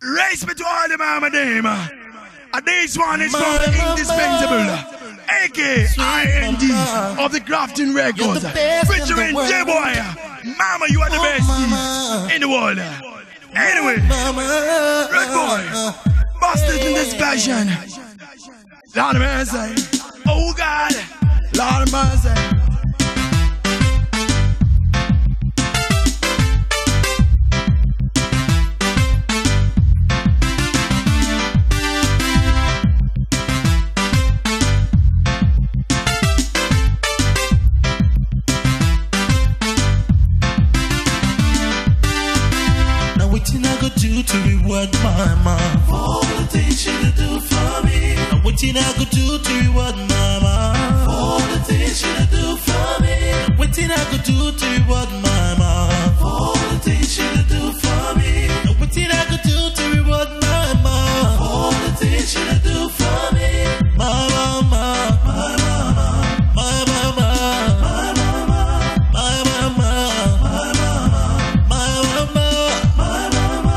Race me to all the mama name. And this one is from Indispensable, A.K.I.N.D. of the Grafton Records. Featuring J-Boy. Mama, you are the best in the world. Anyway, Red Boy, busted in this passion. Lord of mercy. Oh God, Lord of mercy. To reward my mom for all the things she do for me. And what I could do to reward my mom for all the things she do for me. And what I could do to reward my mom for all the things she do for me. And what I could do to reward my mom for all the things she do for me. My mama, my mama, my mama, my mama, my mama, my mama, my mama.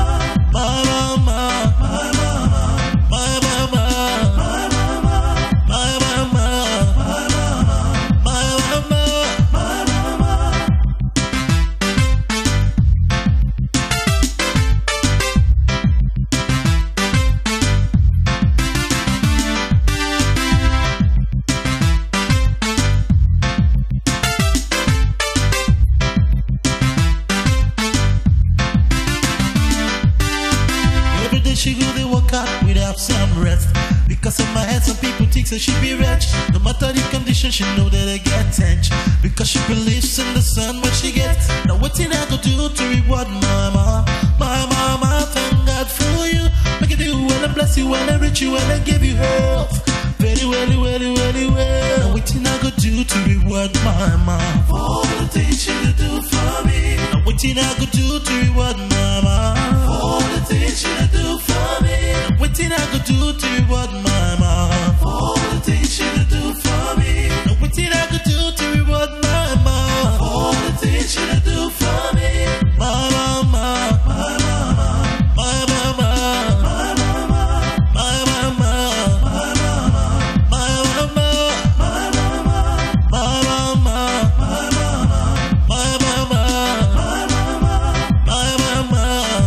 Because of my head, some people think that she be rich. No matter the condition, she know that I get tension. Because she believes in the sun when she gets. Now what I go do to reward my mama? My mama, thank God for you. Make it do well and bless you well and rich you well and give you health. Very well, very well, very well. Now what I go do to reward my mama? For all the things she do for me. Now what I go do to reward my mama? For all the things she do for me. Now what I go do to reward my mama? For all the things she do for me. Now what I go do to reward my mama? For all the things she do for me. My mama, my mama, my mama, my mama, my mama, my mama, my mama, my mama, my mama, my mama, my mama, my mama, my mama,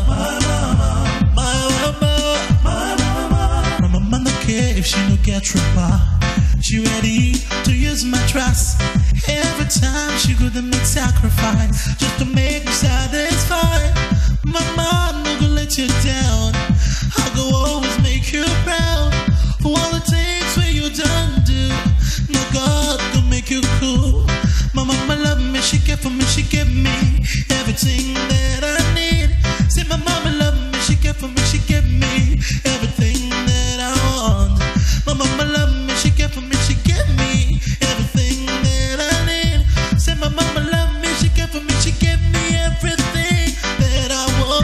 my mama. My mama no care if she no get rapper. She ready to use my trust. Every time she go to make sacrifice just to make me satisfied. Mama no go let you down. I go always make you proud for all the things where you done do. No God go make you cool. My mama love me, she care for me, she give me everything that I need. Say my mama love me, she care for me, she give me everything that I want. My mama love me, she care for me, she give me everything that I need. Say my mama love me, she care for me, she give me everything that I want.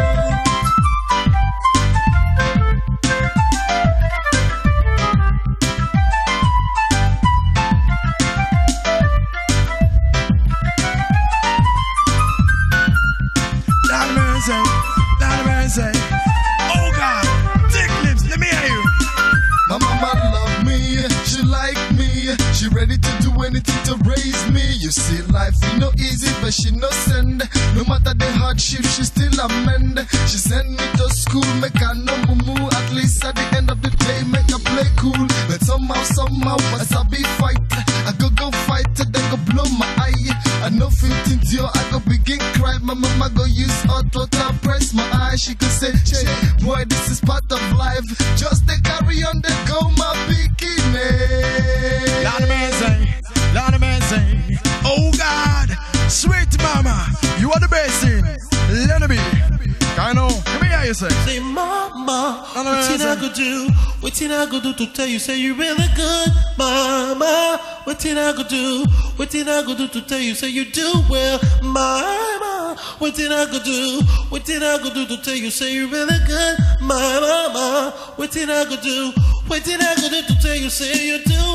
Lord mercy, Lord mercy. Oh God, thick lips, let me hear you. My mama love me, she like me. She ready to do anything to raise me. You see, life ain't no easy, but she no send. No matter the hardship, she still amend. She send me to school, make a no moo. At least at the end of the day, make her play cool. But somehow, as I be fight, I go fight, then go blow my eye. I know 15 yo, I go begin cry. My mama go use auto to press my eye. She could say, che, boy, this is part of life. Just they carry on, they go my bikini. Lord of mercy, Lord of mercy. Oh God, sweet mama, you are the best in. Let me be. I know. Come here, you say. Say, mama, what I go do? What I go do to tell you? Say you really good, mama. What I go do? What I go do to tell you? Say you do well, mama. What I go do? What I go do to tell you? Say you really good, mama. What I go do? What I go do to tell you? Say you do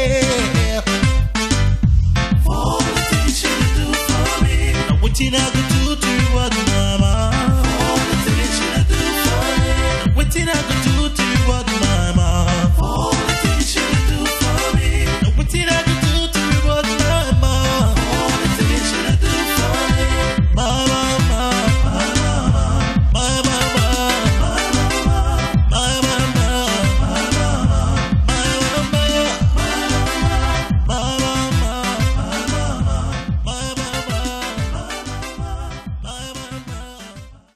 well. For all the things you do for me. Now what I go do?